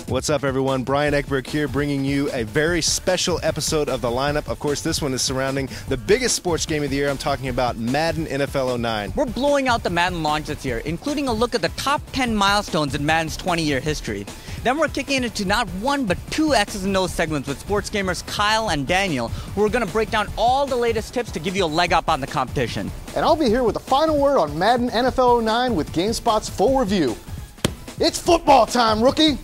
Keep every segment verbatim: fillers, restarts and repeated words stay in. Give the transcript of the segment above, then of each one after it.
What's up, everyone? Brian Ekberg here, bringing you a very special episode of The Lineup. Of course, this one is surrounding the biggest sports game of the year. I'm talking about Madden N F L oh nine. We're blowing out the Madden launch this year, including a look at the top ten milestones in Madden's twenty-year history. Then we're kicking into not one, but two X's and O's segments with sports gamers Kyle and Daniel, who are going to break down all the latest tips to give you a leg up on the competition. And I'll be here with the final word on Madden N F L oh nine with GameSpot's full review. It's football time, rookie!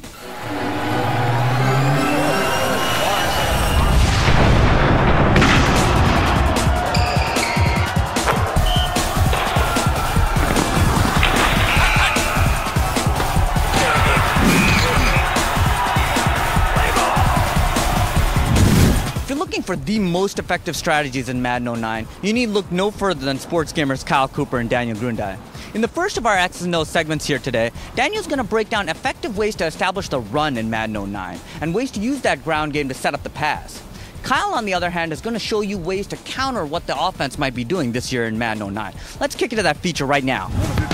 For the most effective strategies in Madden oh nine, you need look no further than sports gamers Kyle Cooper and Daniel Grundy. In the first of our X's and O's segments here today, Daniel's going to break down effective ways to establish the run in Madden oh nine, and ways to use that ground game to set up the pass. Kyle, on the other hand, is going to show you ways to counter what the offense might be doing this year in Madden oh nine. Let's kick into that feature right now.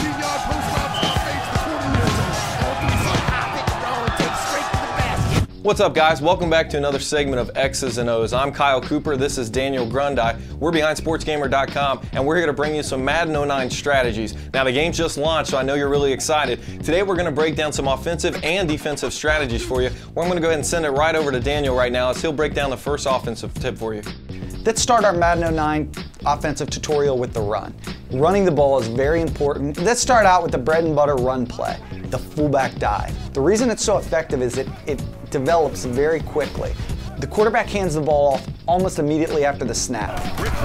What's up, guys? Welcome back to another segment of X's and O's. I'm Kyle Cooper. This is Daniel Grundy. We're behind sports gamer dot com, and we're here to bring you some Madden oh nine strategies. Now, the game's just launched, so I know you're really excited. Today, we're going to break down some offensive and defensive strategies for you. Well, I'm going to go ahead and send it right over to Daniel right now, as he'll break down the first offensive tip for you. Let's start our Madden oh nine offensive tutorial with the run. Running the ball is very important. Let's start out with the bread and butter run play, the fullback dive. The reason it's so effective is it, it develops very quickly. The quarterback hands the ball off almost immediately after the snap.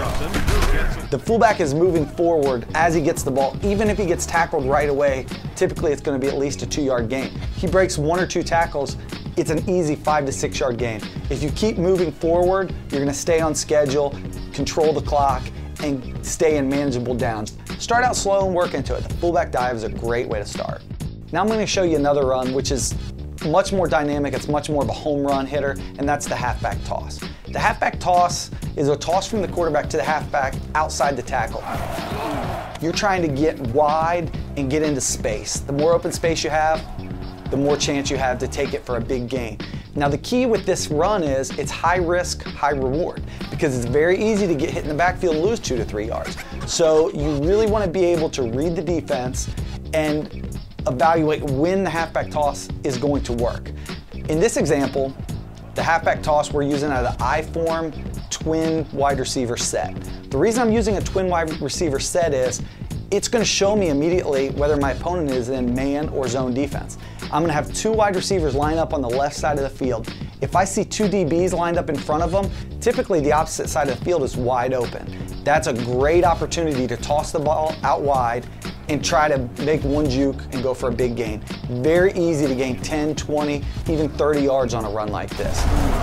The fullback is moving forward as he gets the ball. Even if he gets tackled right away, typically it's going to be at least a two-yard gain. He breaks one or two tackles, it's an easy five to six yard gain. If you keep moving forward, you're going to stay on schedule, control the clock, and stay in manageable downs. Start out slow and work into it. The fullback dive is a great way to start. Now I'm going to show you another run, which is much more dynamic. It's much more of a home run hitter, and that's the halfback toss. The halfback toss is a toss from the quarterback to the halfback outside the tackle. You're trying to get wide and get into space. The more open space you have, the more chance you have to take it for a big gain. Now, the key with this run is it's high risk, high reward, because it's very easy to get hit in the backfield and lose two to three yards. So you really want to be able to read the defense and evaluate when the halfback toss is going to work. In this example, the halfback toss, we're using out of the I-form twin wide receiver set. The reason I'm using a twin wide receiver set is it's going to show me immediately whether my opponent is in man or zone defense. I'm going to have two wide receivers line up on the left side of the field. If I see two D Bs lined up in front of them, typically the opposite side of the field is wide open. That's a great opportunity to toss the ball out wide and try to make one juke and go for a big gain. Very easy to gain ten, twenty, even thirty yards on a run like this.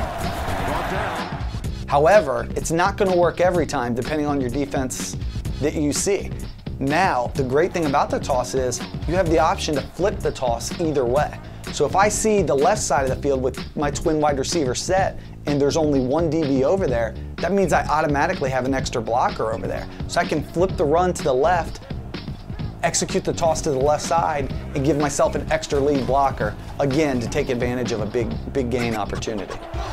However, it's not going to work every time depending on your defense that you see. Now, the great thing about the toss is you have the option to flip the toss either way. So if I see the left side of the field with my twin wide receiver set and there's only one D B over there, that means I automatically have an extra blocker over there. So I can flip the run to the left, execute the toss to the left side, and give myself an extra lead blocker, again, to take advantage of a big, big gain opportunity.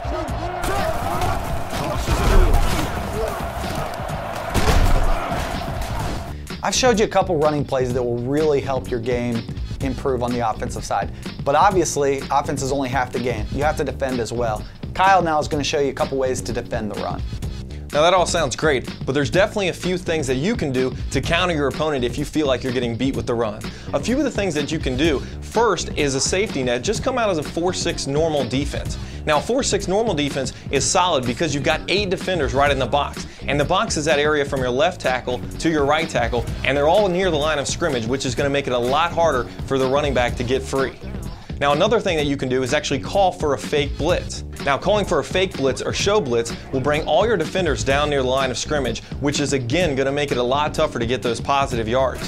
I've showed you a couple running plays that will really help your game improve on the offensive side. But obviously, offense is only half the game. You have to defend as well. Kyle now is going to show you a couple ways to defend the run. Now, that all sounds great, but there's definitely a few things that you can do to counter your opponent if you feel like you're getting beat with the run. A few of the things that you can do, first is a safety net. Just come out as a four six normal defense. Now, four six normal defense is solid because you've got eight defenders right in the box. And the box is that area from your left tackle to your right tackle, and they're all near the line of scrimmage, which is going to make it a lot harder for the running back to get free. Now, another thing that you can do is actually call for a fake blitz. Now, calling for a fake blitz or show blitz will bring all your defenders down near the line of scrimmage, which is again going to make it a lot tougher to get those positive yards.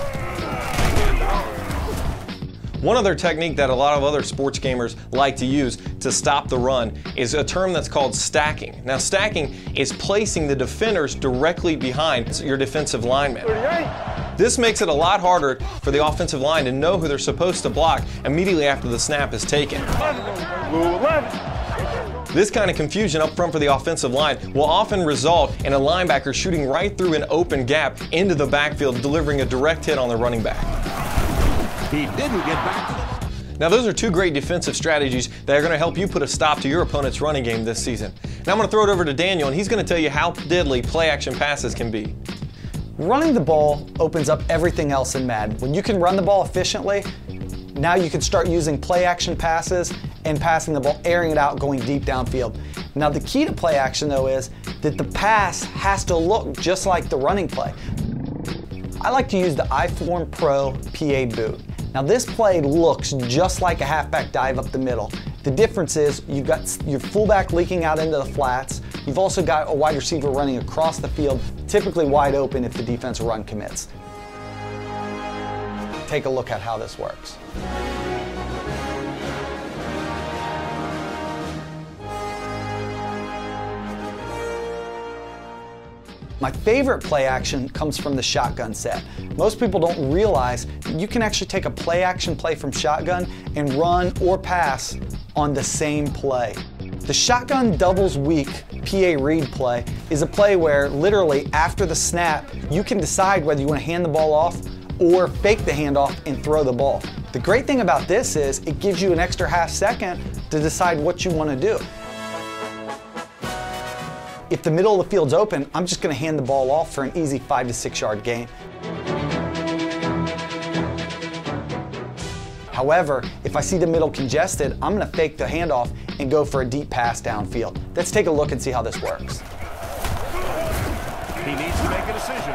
One other technique that a lot of other sports gamers like to use to stop the run is a term that's called stacking. Now, stacking is placing the defenders directly behind your defensive linemen. This makes it a lot harder for the offensive line to know who they're supposed to block immediately after the snap is taken. This kind of confusion up front for the offensive line will often result in a linebacker shooting right through an open gap into the backfield, delivering a direct hit on the running back. He didn't get back. Now those are two great defensive strategies that are going to help you put a stop to your opponent's running game this season. Now I'm going to throw it over to Daniel, and he's going to tell you how deadly play-action passes can be. Running the ball opens up everything else in Madden. When you can run the ball efficiently, now you can start using play-action passes and passing the ball, airing it out, going deep downfield. Now the key to play-action though is that the pass has to look just like the running play. I like to use the iForm Pro P A boot. Now this play looks just like a halfback dive up the middle. The difference is you've got your fullback leaking out into the flats. You've also got a wide receiver running across the field, typically wide open if the defensive run commits. Take a look at how this works. My favorite play action comes from the shotgun set. Most people don't realize that you can actually take a play action play from shotgun and run or pass on the same play. The shotgun doubles weak P A read play is a play where literally after the snap, you can decide whether you want to hand the ball off or fake the handoff and throw the ball. The great thing about this is it gives you an extra half second to decide what you want to do. If the middle of the field's open, I'm just going to hand the ball off for an easy five to six yard gain. However, if I see the middle congested, I'm going to fake the handoff and go for a deep pass downfield. Let's take a look and see how this works. He needs to make a decision.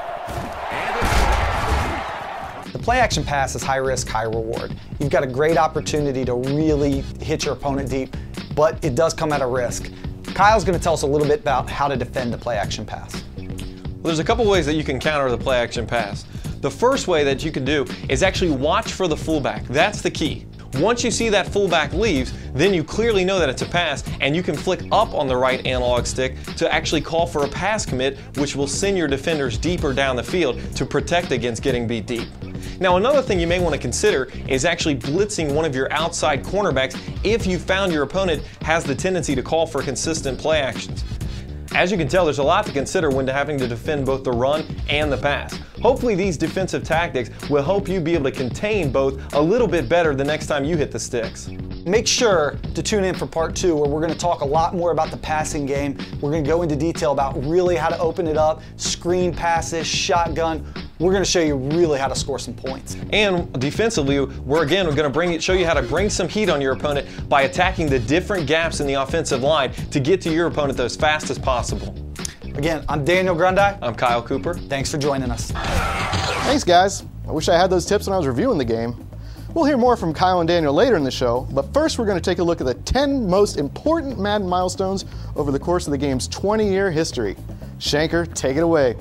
The play action pass is high risk, high reward. You've got a great opportunity to really hit your opponent deep, but it does come at a risk. Kyle's going to tell us a little bit about how to defend the play action pass. Well, there's a couple ways that you can counter the play action pass. The first way that you can do is actually watch for the fullback. That's the key. Once you see that fullback leaves, then you clearly know that it's a pass, and you can flick up on the right analog stick to actually call for a pass commit, which will send your defenders deeper down the field to protect against getting beat deep. Now another thing you may want to consider is actually blitzing one of your outside cornerbacks if you found your opponent has the tendency to call for consistent play actions. As you can tell, there's a lot to consider when having to defend both the run and the pass. Hopefully these defensive tactics will help you be able to contain both a little bit better the next time you hit the sticks. Make sure to tune in for part two, where we're going to talk a lot more about the passing game. We're going to go into detail about really how to open it up, screen passes, shotgun. We're going to show you really how to score some points. And defensively, we're again we're going to bring show you how to bring some heat on your opponent by attacking the different gaps in the offensive line to get to your opponent as fast as possible. Again, I'm Daniel Grundy. I'm Kyle Cooper. Thanks for joining us. Thanks, guys. I wish I had those tips when I was reviewing the game. We'll hear more from Kyle and Daniel later in the show, but first we're going to take a look at the ten most important Madden milestones over the course of the game's twenty year history. Shanker, take it away.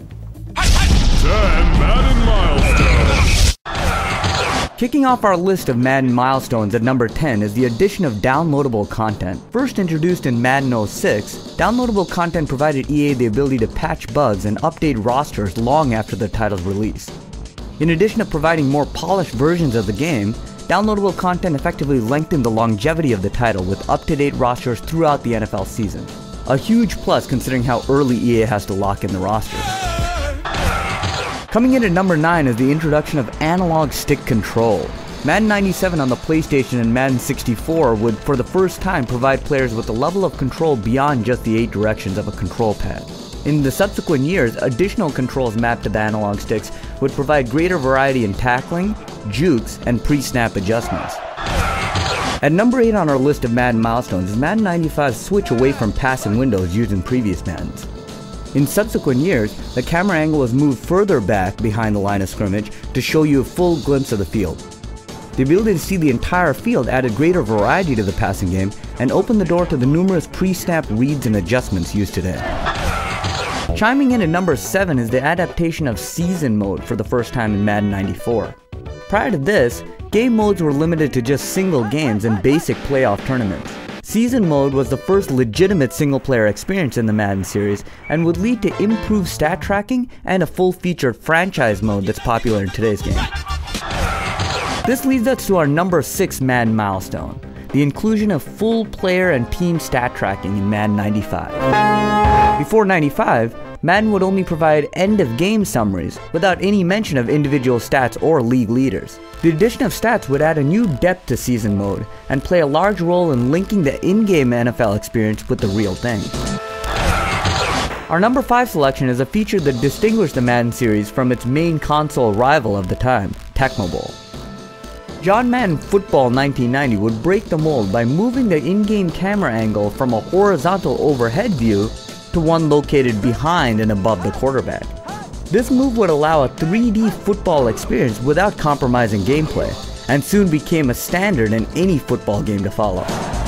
ten Madden milestones. Kicking off our list of Madden milestones at number ten is the addition of downloadable content. First introduced in Madden oh six, downloadable content provided E A the ability to patch bugs and update rosters long after the title's release. In addition to providing more polished versions of the game, downloadable content effectively lengthened the longevity of the title with up-to-date rosters throughout the N F L season. A huge plus considering how early E A has to lock in the rosters. Coming in at number nine is the introduction of analog stick control. Madden ninety-seven on the PlayStation and Madden sixty-four would, for the first time, provide players with a level of control beyond just the eight directions of a control pad. In the subsequent years, additional controls mapped to the analog sticks would provide greater variety in tackling, jukes, and pre-snap adjustments. At number eight on our list of Madden milestones is Madden ninety-five's switch away from passing windows used in previous Maddens. In subsequent years, the camera angle was moved further back behind the line of scrimmage to show you a full glimpse of the field. The ability to see the entire field added greater variety to the passing game and opened the door to the numerous pre-snap reads and adjustments used today. Chiming in at number seven is the adaptation of Season Mode for the first time in Madden ninety-four. Prior to this, game modes were limited to just single games and basic playoff tournaments. Season Mode was the first legitimate single-player experience in the Madden series and would lead to improved stat tracking and a full-featured franchise mode that's popular in today's game. This leads us to our number six Madden milestone, the inclusion of full player and team stat tracking in Madden ninety-five. Before ninety-five, Madden would only provide end-of-game summaries without any mention of individual stats or league leaders. The addition of stats would add a new depth to Season Mode and play a large role in linking the in-game N F L experience with the real thing. Our number five selection is a feature that distinguished the Madden series from its main console rival of the time, Tecmo Bowl. John Madden Football nineteen ninety would break the mold by moving the in-game camera angle from a horizontal overhead view to one located behind and above the quarterback. This move would allow a three D football experience without compromising gameplay, and soon became a standard in any football game to follow.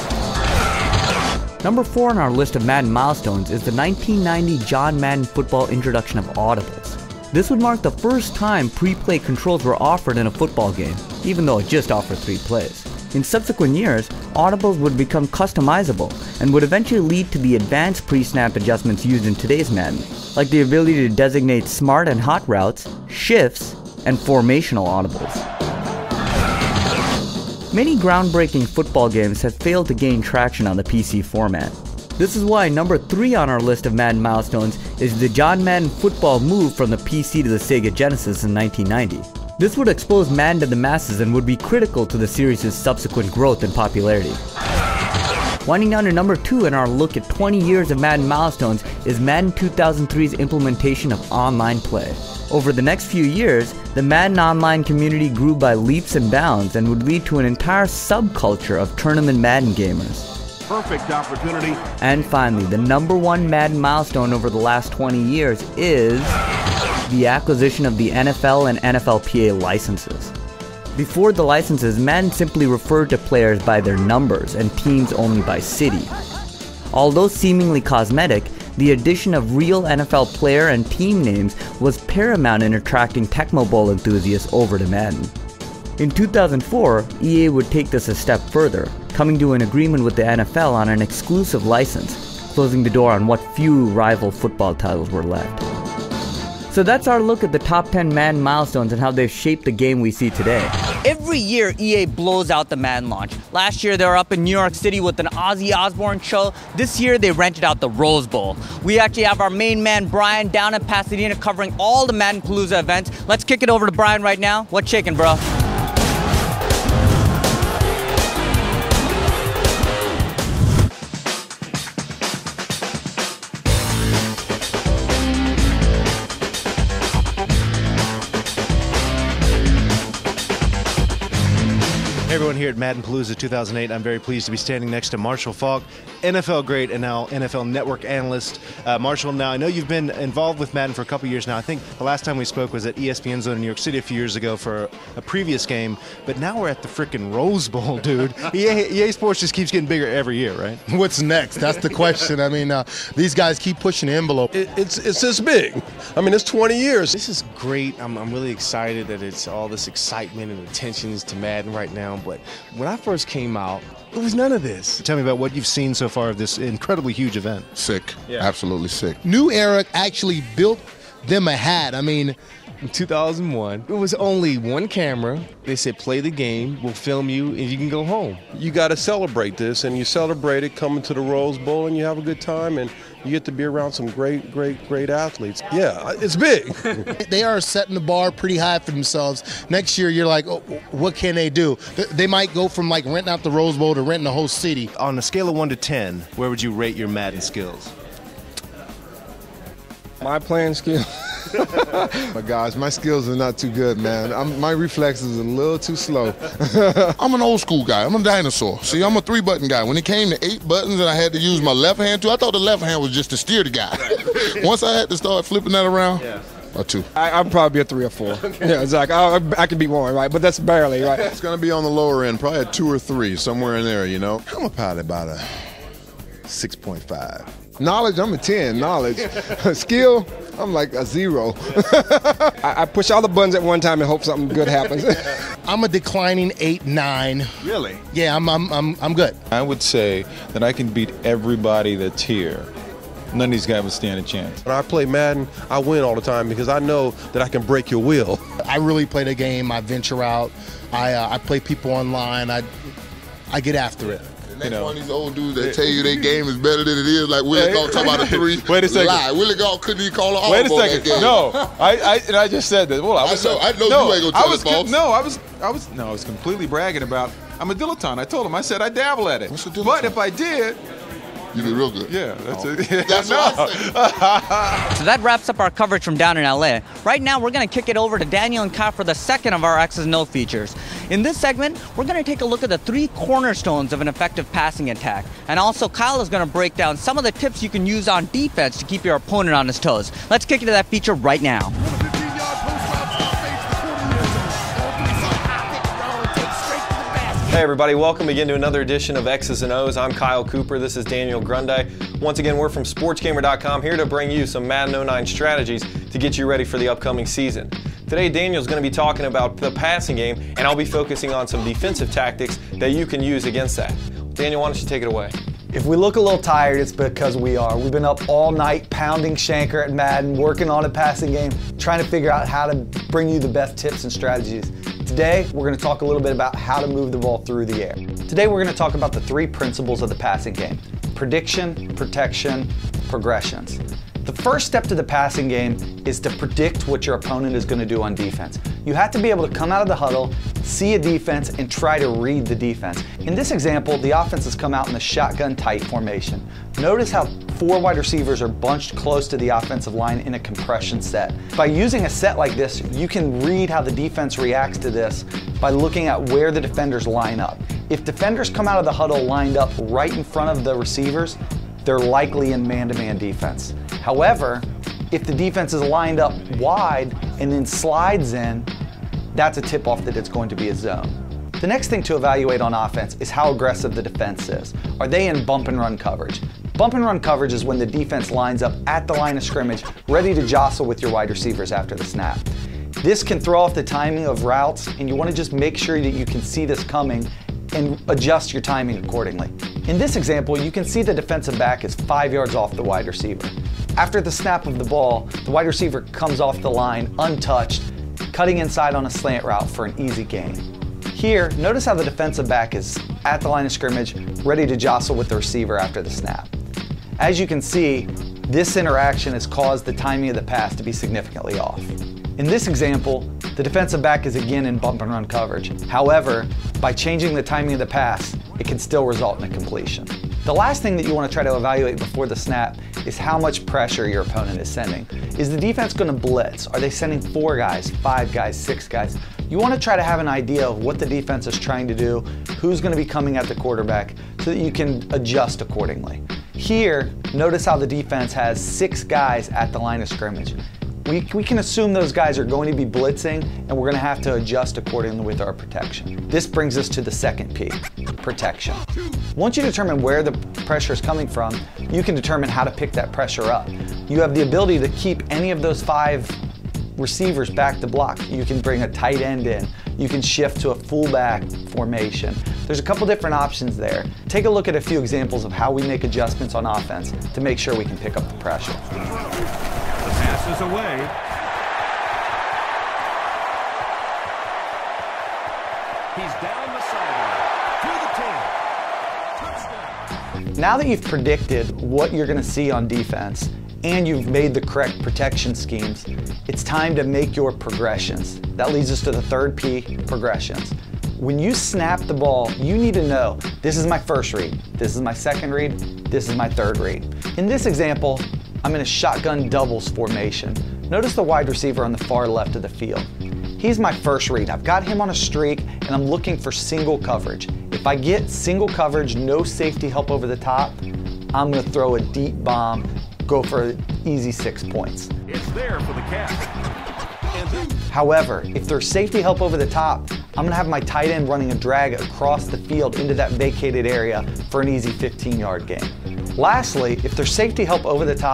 Number four on our list of Madden milestones is the nineteen ninety John Madden Football introduction of audibles. This would mark the first time pre-play controls were offered in a football game, even though it just offered three plays. In subsequent years, audibles would become customizable and would eventually lead to the advanced pre-snap adjustments used in today's Madden, like the ability to designate smart and hot routes, shifts, and formational audibles. Many groundbreaking football games have failed to gain traction on the P C format. This is why number three on our list of Madden milestones is the John Madden Football move from the P C to the Sega Genesis in nineteen ninety. This would expose Madden to the masses and would be critical to the series' subsequent growth and popularity. Winding down to number two in our look at twenty years of Madden milestones is Madden two thousand three's implementation of online play. Over the next few years, the Madden Online community grew by leaps and bounds and would lead to an entire subculture of tournament Madden gamers. Perfect opportunity. And finally, the number one Madden milestone over the last twenty years is the acquisition of the N F L and N F L P A licenses. Before the licenses, Madden simply referred to players by their numbers and teams only by city. Although seemingly cosmetic, the addition of real N F L player and team names was paramount in attracting Tecmo Bowl enthusiasts over to Madden. In two thousand four, E A would take this a step further, coming to an agreement with the N F L on an exclusive license, closing the door on what few rival football titles were left. So that's our look at the top ten Madden milestones and how they've shaped the game we see today. Every year, E A blows out the Madden launch. Last year, they were up in New York City with an Ozzy Osbourne show. This year, they rented out the Rose Bowl. We actually have our main man, Brian, down in Pasadena covering all the Madden Palooza events. Let's kick it over to Brian right now. What's shaking, bro? Hey everyone, here at Madden Palooza two thousand eight, I'm very pleased to be standing next to Marshall Faulk, N F L great and now N F L Network analyst. Uh, Marshall, now I know you've been involved with Madden for a couple years now. I think the last time we spoke was at E S P N Zone in New York City a few years ago for a previous game, but now we're at the frickin' Rose Bowl, dude. E A, E A Sports just keeps getting bigger every year, right? What's next? That's the question. I mean, uh, these guys keep pushing the envelope. It, it's it's this big. I mean, it's twenty years. This is great. I'm, I'm really excited that it's all this excitement and attentions to Madden right now, but when I first came out, it was none of this. Tell me about what you've seen so far of this incredibly huge event. Sick. Yeah. Absolutely sick. New Era actually built them a hat. I mean, In two thousand one, it was only one camera. They said, play the game, we'll film you, and you can go home. You got to celebrate this, and you celebrate it coming to the Rose Bowl, and you have a good time, and you get to be around some great, great, great athletes. Yeah, it's big. they are setting the bar pretty high for themselves. Next year, you're like, oh, what can they do? They might go from like renting out the Rose Bowl to renting the whole city. On a scale of one to ten, where would you rate your Madden skills? My playing skill. My gosh, my skills are not too good, man. I'm, my reflexes are a little too slow. I'm an old school guy. I'm a dinosaur. See, I'm a three button guy. When it came to eight buttons and I had to use my left hand too, I thought the left hand was just to steer the guy. Once I had to start flipping that around, yeah. A two. I, I'm probably a three or four. Okay. Yeah, it's like I, I could be one, right? But that's barely, right? It's gonna be on the lower end, probably a two or three, somewhere in there, you know. I'm probably about a six point five. Knowledge, I'm a ten. Knowledge, skill, I'm like a zero. I, I push all the buttons at one time and hope something good happens. I'm a declining eight nine. Really? Yeah, I'm I'm I'm I'm good. I would say that I can beat everybody that's here. None of these guys would stand a chance. When I play Madden, I win all the time because I know that I can break your will. I really play the game. I venture out. I uh, I play people online. I I get after it. And that's you know, one of these old dudes that tell you their game is better than it is. Like Willie Gault talking about a three. Wait a second. Lie. Willie Gault couldn't even call an Wait a audible second. that game. No, I, I and I just said that. Well, I was. I know. I know no, you ain't gonna tell I was, us false. No, I was. I was. No, I was completely bragging about. I'm a dilettante. I told him. I said I dabble at it. What's a dilettante? But if I did. You did real good. Yeah, that's oh. it. That's what I said. So that wraps up our coverage from down in L A. Right now, we're going to kick it over to Daniel and Kyle for the second of our X's and O features. In this segment, we're going to take a look at the three cornerstones of an effective passing attack. And also, Kyle is going to break down some of the tips you can use on defense to keep your opponent on his toes. Let's kick into that feature right now. Hey everybody, welcome again to another edition of X's and O's. I'm Kyle Cooper, this is Daniel Grundy. Once again, we're from sports gamer dot com, here to bring you some Madden oh nine strategies to get you ready for the upcoming season. Today, Daniel's going to be talking about the passing game, and I'll be focusing on some defensive tactics that you can use against that. Daniel, why don't you take it away? If we look a little tired, it's because we are. We've been up all night pounding Shanker at Madden, working on a passing game, trying to figure out how to bring you the best tips and strategies. Today, we're going to talk a little bit about how to move the ball through the air. Today, we're going to talk about the three principles of the passing game: prediction, protection, progressions. The first step to the passing game is to predict what your opponent is going to do on defense. You have to be able to come out of the huddle, see a defense, and try to read the defense. In this example, the offense has come out in the shotgun tight formation. Notice how four wide receivers are bunched close to the offensive line in a compression set. By using a set like this, you can read how the defense reacts to this by looking at where the defenders line up. If defenders come out of the huddle lined up right in front of the receivers, they're likely in man-to-man defense. However, if the defense is lined up wide and then slides in, that's a tip-off that it's going to be a zone. The next thing to evaluate on offense is how aggressive the defense is. Are they in bump and run coverage? Bump and run coverage is when the defense lines up at the line of scrimmage, ready to jostle with your wide receivers after the snap. This can throw off the timing of routes, and you want to just make sure that you can see this coming and adjust your timing accordingly. In this example, you can see the defensive back is five yards off the wide receiver. After the snap of the ball, the wide receiver comes off the line untouched, cutting inside on a slant route for an easy gain. Here, notice how the defensive back is at the line of scrimmage, ready to jostle with the receiver after the snap. As you can see, this interaction has caused the timing of the pass to be significantly off. In this example, the defensive back is again in bump and run coverage. However, by changing the timing of the pass, it can still result in a completion. The last thing that you want to try to evaluate before the snap is how much pressure your opponent is sending. Is the defense going to blitz? Are they sending four guys, five guys, six guys? You want to try to have an idea of what the defense is trying to do, who's going to be coming at the quarterback, so that you can adjust accordingly. Here, notice how the defense has six guys at the line of scrimmage. We, we can assume those guys are going to be blitzing, and we're going to have to adjust accordingly with our protection. This brings us to the second P, protection. Once you determine where the pressure is coming from, you can determine how to pick that pressure up. You have the ability to keep any of those five receivers back to block. You can bring a tight end in. You can shift to a fullback formation. There's a couple different options there. Take a look at a few examples of how we make adjustments on offense to make sure we can pick up the pressure. Passes away. He's down the sideline. To the ten. Touchdown. Now that you've predicted what you're going to see on defense and you've made the correct protection schemes, it's time to make your progressions. That leads us to the third P, progressions. When you snap the ball, you need to know, this is my first read, this is my second read, this is my third read. In this example, I'm in a shotgun doubles formation. Notice the wide receiver on the far left of the field. He's my first read. I've got him on a streak, and I'm looking for single coverage. If I get single coverage, no safety help over the top, I'm gonna throw a deep bomb, go for an easy six points. It's there for the catch. However, if there's safety help over the top, I'm gonna have my tight end running a drag across the field into that vacated area for an easy fifteen yard gain. Lastly, if there's safety help over the top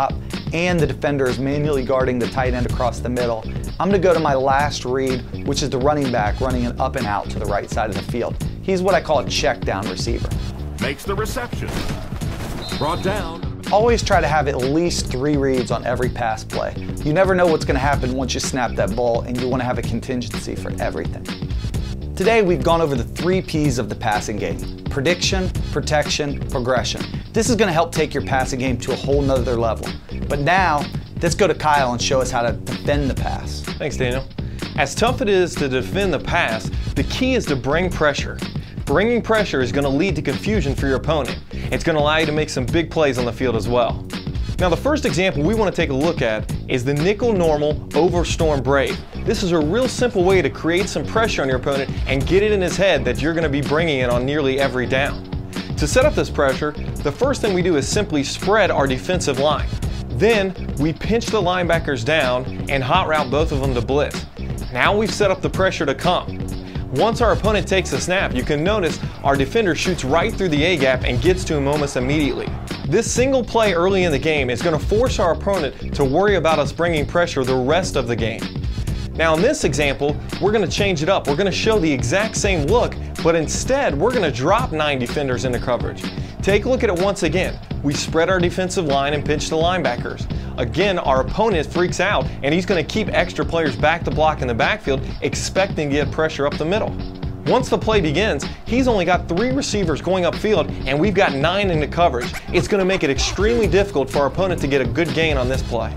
and the defender is manually guarding the tight end across the middle, I'm going to go to my last read, which is the running back running an up and out to the right side of the field. He's what I call a check down receiver. Makes the reception. Brought down. Always try to have at least three reads on every pass play. You never know what's going to happen once you snap that ball, and you want to have a contingency for everything. Today we've gone over the three P's of the passing game: prediction, protection, progression. This is going to help take your passing game to a whole nother level. But now, let's go to Kyle and show us how to defend the pass. Thanks, Daniel. As tough it is to defend the pass, the key is to bring pressure. Bringing pressure is going to lead to confusion for your opponent. It's going to allow you to make some big plays on the field as well. Now, the first example we want to take a look at is the nickel normal over storm brave. This is a real simple way to create some pressure on your opponent and get it in his head that you're going to be bringing it on nearly every down. To set up this pressure, the first thing we do is simply spread our defensive line. Then we pinch the linebackers down and hot route both of them to blitz. Now we've set up the pressure to come. Once our opponent takes a snap, you can notice our defender shoots right through the A-gap and gets to him almost immediately. This single play early in the game is going to force our opponent to worry about us bringing pressure the rest of the game. Now in this example, we're going to change it up. We're going to show the exact same look, but instead we're going to drop nine defenders into coverage. Take a look at it once again. We spread our defensive line and pinch the linebackers. Again, our opponent freaks out and he's going to keep extra players back to block in the backfield, expecting to get pressure up the middle. Once the play begins, he's only got three receivers going upfield and we've got nine into coverage. It's going to make it extremely difficult for our opponent to get a good gain on this play.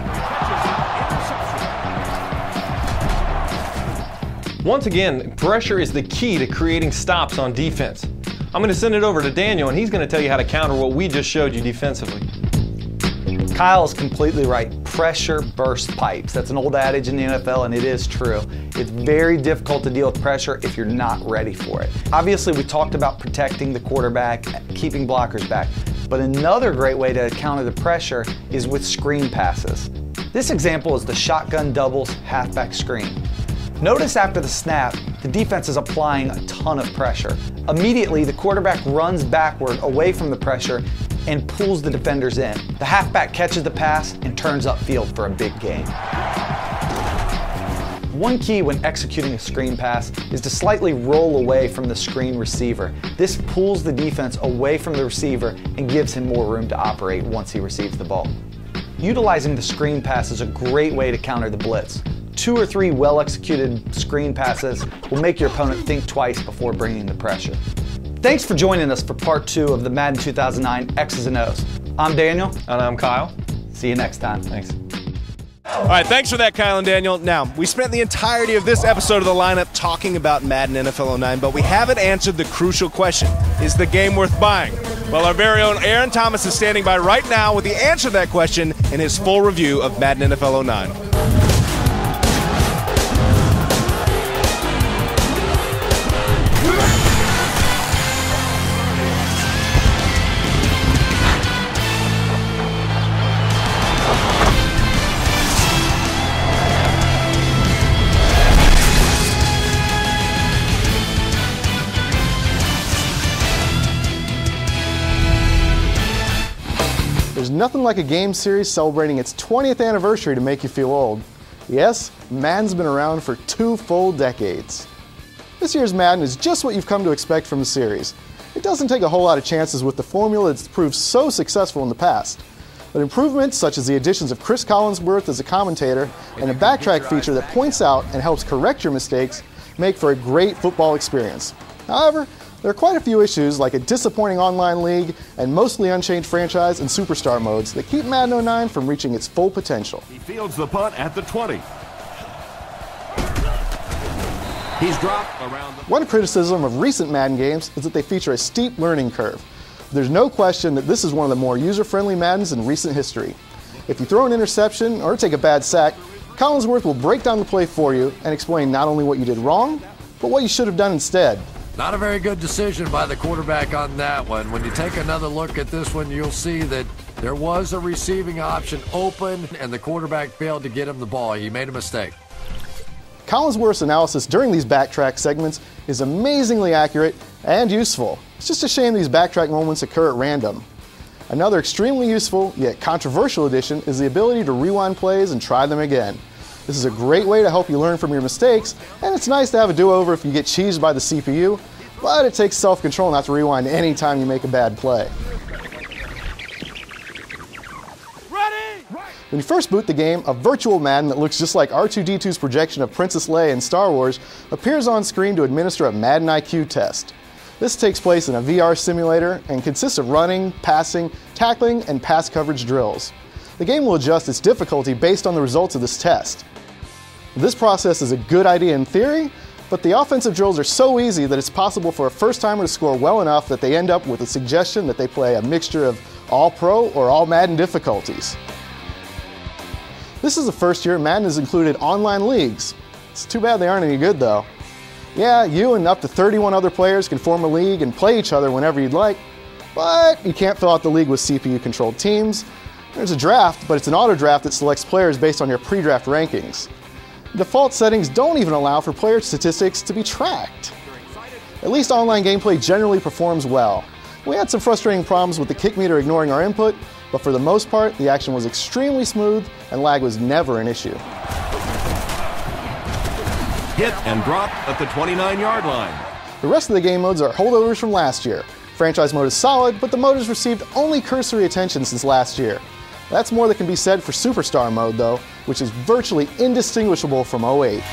Once again, pressure is the key to creating stops on defense. I'm going to send it over to Daniel and he's going to tell you how to counter what we just showed you defensively. Kyle is completely right. Pressure bursts pipes. That's an old adage in the N F L, and it is true. It's very difficult to deal with pressure if you're not ready for it. Obviously, we talked about protecting the quarterback, keeping blockers back, but another great way to counter the pressure is with screen passes. This example is the shotgun doubles halfback screen. Notice after the snap, the defense is applying a ton of pressure. Immediately, the quarterback runs backward away from the pressure and pulls the defenders in. The halfback catches the pass and turns upfield for a big gain. One key when executing a screen pass is to slightly roll away from the screen receiver. This pulls the defense away from the receiver and gives him more room to operate once he receives the ball. Utilizing the screen pass is a great way to counter the blitz. Two or three well-executed screen passes will make your opponent think twice before bringing the pressure. Thanks for joining us for part two of the Madden two thousand nine X's and O's. I'm Daniel. And I'm Kyle. See you next time. Thanks. All right, thanks for that, Kyle and Daniel. Now, we spent the entirety of this episode of the lineup talking about Madden N F L oh nine, but we haven't answered the crucial question: is the game worth buying? Well, our very own Aaron Thomas is standing by right now with the answer to that question in his full review of Madden N F L oh nine. There's nothing like a game series celebrating its twentieth anniversary to make you feel old. Yes, Madden's been around for two full decades. This year's Madden is just what you've come to expect from the series. It doesn't take a whole lot of chances with the formula that's proved so successful in the past. But improvements such as the additions of Chris Collinsworth as a commentator and a backtrack feature that points out and helps correct your mistakes make for a great football experience. However, there are quite a few issues like a disappointing online league and mostly unchanged franchise and superstar modes that keep Madden oh nine from reaching its full potential. He fields the punt at the twenty. He's dropped around the... One criticism of recent Madden games is that they feature a steep learning curve. There's no question that this is one of the more user-friendly Maddens in recent history. If you throw an interception or take a bad sack, Collinsworth will break down the play for you and explain not only what you did wrong, but what you should have done instead. Not a very good decision by the quarterback on that one. When you take another look at this one, you'll see that there was a receiving option open, and the quarterback failed to get him the ball. He made a mistake. Collinsworth's analysis during these backtrack segments is amazingly accurate and useful. It's just a shame these backtrack moments occur at random. Another extremely useful, yet controversial addition is the ability to rewind plays and try them again. This is a great way to help you learn from your mistakes, and it's nice to have a do-over if you get cheesed by the C P U, but it takes self-control not to rewind any time you make a bad play. When you first boot the game, a virtual Madden that looks just like R two D two's projection of Princess Leia in Star Wars appears on screen to administer a Madden I Q test. This takes place in a V R simulator and consists of running, passing, tackling, and pass coverage drills. The game will adjust its difficulty based on the results of this test. This process is a good idea in theory, but the offensive drills are so easy that it's possible for a first-timer to score well enough that they end up with a suggestion that they play a mixture of all-pro or all-Madden difficulties. This is the first year Madden has included online leagues. It's too bad they aren't any good though. Yeah, you and up to thirty-one other players can form a league and play each other whenever you'd like, but you can't fill out the league with C P U-controlled teams. There's a draft, but it's an auto-draft that selects players based on your pre-draft rankings. Default settings don't even allow for player statistics to be tracked. At least online gameplay generally performs well. We had some frustrating problems with the kick meter ignoring our input, but for the most part, the action was extremely smooth and lag was never an issue. Hit and drop at the twenty-nine yard line. The rest of the game modes are holdovers from last year. Franchise mode is solid, but the mode has received only cursory attention since last year. That's more that can be said for Superstar mode though, which is virtually indistinguishable from oh eight.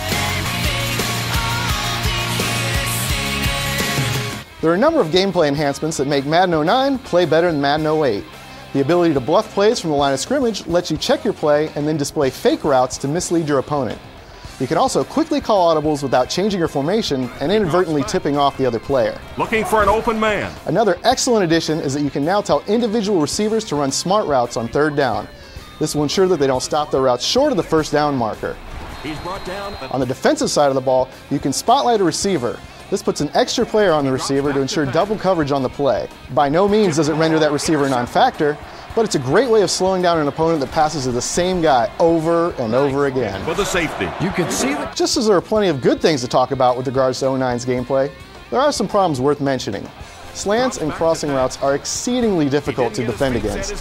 There are a number of gameplay enhancements that make Madden oh nine play better than Madden oh eight. The ability to bluff plays from the line of scrimmage lets you check your play and then display fake routes to mislead your opponent. You can also quickly call audibles without changing your formation and inadvertently tipping off the other player. Looking for an open man. Another excellent addition is that you can now tell individual receivers to run smart routes on third down. This will ensure that they don't stop their routes short of the first down marker. He's brought down. On the defensive side of the ball, you can spotlight a receiver. This puts an extra player on the receiver to ensure double coverage on the play. By no means does it render that receiver a non-factor, but it's a great way of slowing down an opponent that passes to the same guy over and over again. For the safety. You can see that. Just as there are plenty of good things to talk about with regards to oh nine's gameplay, there are some problems worth mentioning. Slants and crossing routes are exceedingly difficult to defend against.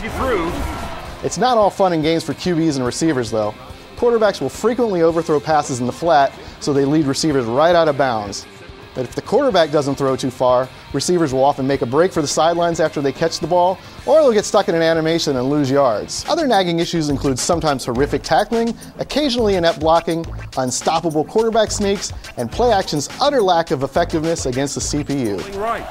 It's not all fun and games for Q Bs and receivers though. Quarterbacks will frequently overthrow passes in the flat, so they lead receivers right out of bounds. But if the quarterback doesn't throw too far, receivers will often make a break for the sidelines after they catch the ball, or they'll get stuck in an animation and lose yards. Other nagging issues include sometimes horrific tackling, occasionally inept blocking, unstoppable quarterback sneaks, and play action's utter lack of effectiveness against the C P U. Right.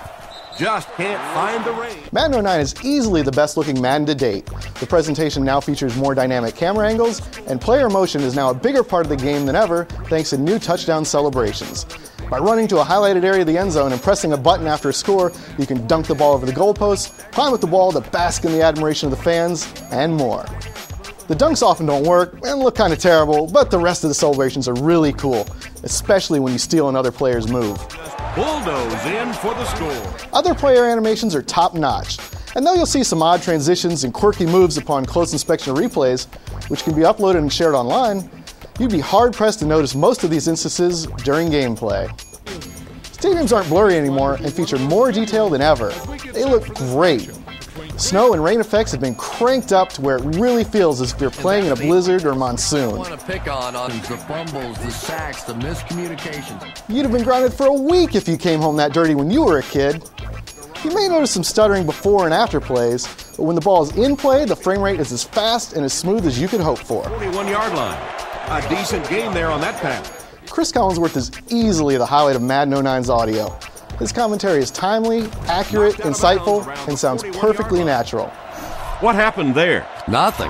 Just can't find the range. Madden oh nine is easily the best looking Madden to date. The presentation now features more dynamic camera angles, and player motion is now a bigger part of the game than ever thanks to new touchdown celebrations. By running to a highlighted area of the end zone and pressing a button after a score, you can dunk the ball over the goalpost, climb with the ball to bask in the admiration of the fans, and more. The dunks often don't work and look kind of terrible, but the rest of the celebrations are really cool, especially when you steal another player's move. Bulldoze in for the score. Other player animations are top-notch, and though you'll see some odd transitions and quirky moves upon close inspection of replays, which can be uploaded and shared online, you'd be hard-pressed to notice most of these instances during gameplay. Stadiums aren't blurry anymore and feature more detail than ever. They look great. Snow and rain effects have been cranked up to where it really feels as if you're playing in a blizzard or monsoon. I want to pick on, on the fumbles, the sacks, the miscommunications. You'd have been grounded for a week if you came home that dirty when you were a kid. You may notice some stuttering before and after plays, but when the ball is in play, the frame rate is as fast and as smooth as you could hope for. twenty-one yard line. A decent game there on that pass. Chris Collinsworth is easily the highlight of Madden oh nine's audio. His commentary is timely, accurate, insightful, and sounds perfectly natural. What happened there? Nothing.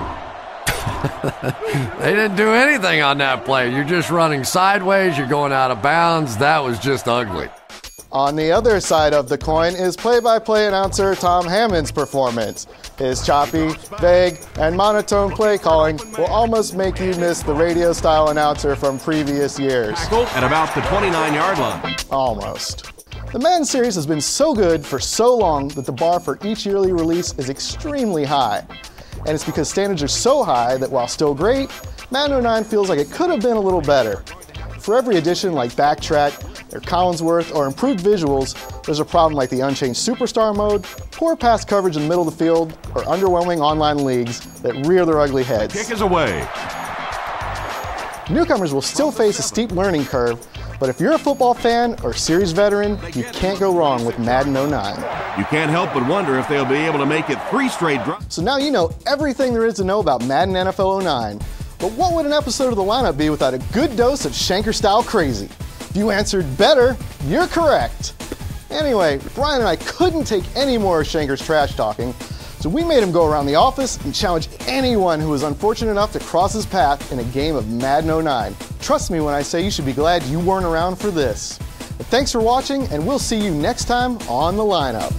They didn't do anything on that play. You're just running sideways, you're going out of bounds. That was just ugly. On the other side of the coin is play-by-play announcer Tom Hammond's performance. His choppy, vague, and monotone play calling will almost make you miss the radio-style announcer from previous years. At about the twenty-nine yard line. Almost. The Madden series has been so good for so long that the bar for each yearly release is extremely high. And it's because standards are so high that while still great, Madden oh nine feels like it could have been a little better. for every addition like Backtrack, or Collinsworth, or improved visuals, there's a problem like the unchanged Superstar mode, poor pass coverage in the middle of the field, or underwhelming online leagues that rear their ugly heads. Kick is away. Newcomers will still face a steep learning curve, but if you're a football fan or series veteran, you can't go wrong with Madden oh nine. You can't help but wonder if they'll be able to make it three straight drives. So now you know everything there is to know about Madden N F L oh nine. But what would an episode of The Lineup be without a good dose of Shanker-style crazy? If you answered better, you're correct. Anyway, Brian and I couldn't take any more of Shanker's trash talking, so we made him go around the office and challenge anyone who was unfortunate enough to cross his path in a game of Madden oh nine. Trust me when I say you should be glad you weren't around for this. But thanks for watching, and we'll see you next time on The Lineup.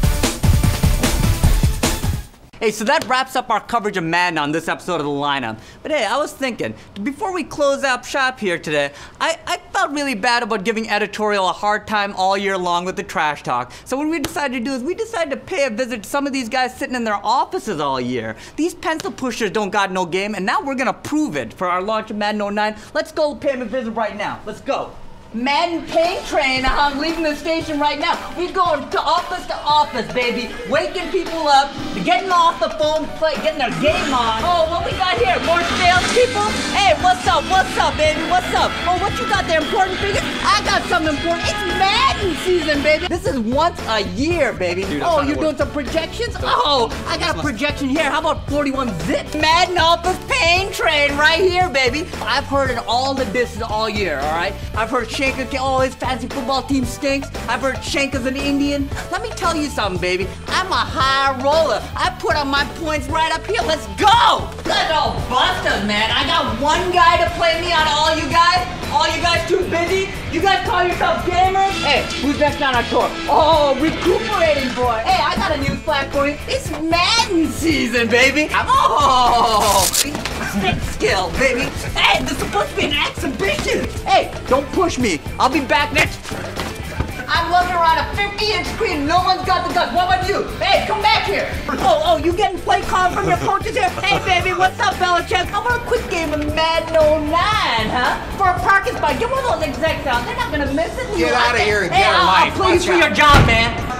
Hey, so that wraps up our coverage of Madden on this episode of The Lineup. But hey, I was thinking, before we close up shop here today, I, I felt really bad about giving editorial a hard time all year long with the trash talk. So what we decided to do is we decided to pay a visit to some of these guys sitting in their offices all year. These pencil pushers don't got no game, and now we're gonna prove it for our launch of Madden oh nine. Let's go pay them a visit right now. Let's go. Madden Paint Train, I'm leaving the station right now. We're going to office to office, baby. Waking people up, getting off the phone, play, getting their game on. Oh, what we got here? More salespeople? Hey, what's up? What's up, baby? What's up? Oh, what you got there? Important figures? I got something important. It's Madden season, baby. This is once a year, baby. Dude, oh, you're doing some projections? Oh, I got a projection here. How about forty-one zip? Madden Office Paint Train right here, baby. I've heard it all the disses all year, all right? I've heard Shanker, oh, his fancy football team stinks. I've heard Shanker's an Indian. Let me tell you something, baby. I'm a high roller. I put on my points right up here. Let's go! Let's go busters, man. I got one guy to play me out of all you guys. All you guys too busy? You guys call yourself gamers? Hey, who's next on our tour? Oh, recuperating boy. Hey, I got a new flag for you. It's Madden season, baby. Oh, stick skill, baby. Hey, this is supposed to be an exhibition. Hey, don't push me. I'll be back next. I'm looking around a fifty inch screen. No one's got the guts. What about you? Hey, come back here. Oh, oh, you getting play calls from your coaches here? Hey, baby, what's up, Belichick? How about a quick game of Madden oh nine, huh? For a parking spot. Get one of those execs out. They're not going to miss it. Get out of here and hey, get a I'll, life. I'll play you for your job, man.